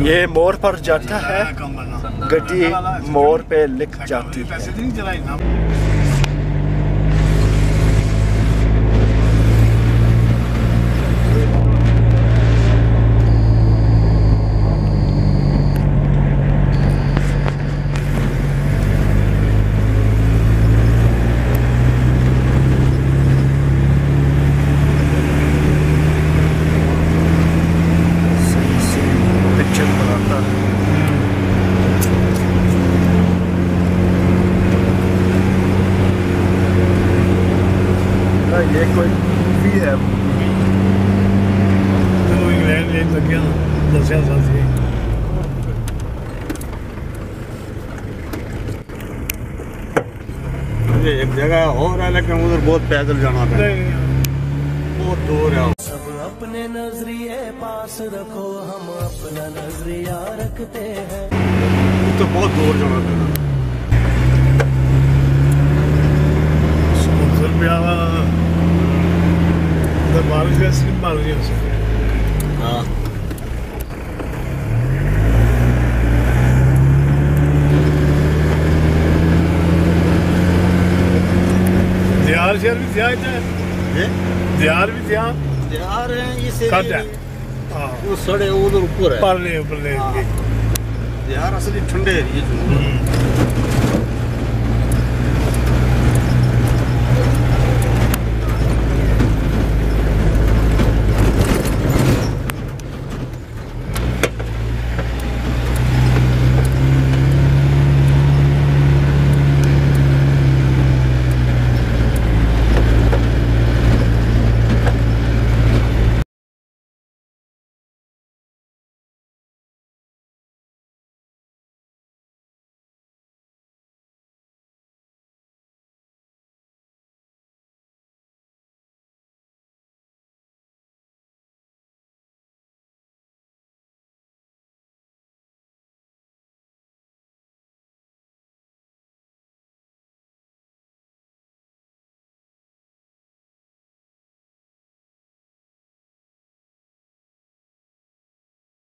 ये मोड़ पर जाता है, गड्डी मोड़ पे लिख जाती है। ये कोई भी है तो इंग्लैंड ले लगे दसिया साथी ये एक जगह और है लेकिन उधर बहुत पैदल जाना था, बहुत दूर है। सब अपने नजरिए पास रखो, हम अपना नजरिया रखते हैं। तो बहुत दूर जाना था। समुद्र पे आवा बारिश ऐसी मार रही है। हाँ दियार शहर भी दिया दियार भी दिया यार ये कट है वो सड़े उधर ऊपर है, ऊपर ले यार असली ठंडे एरिया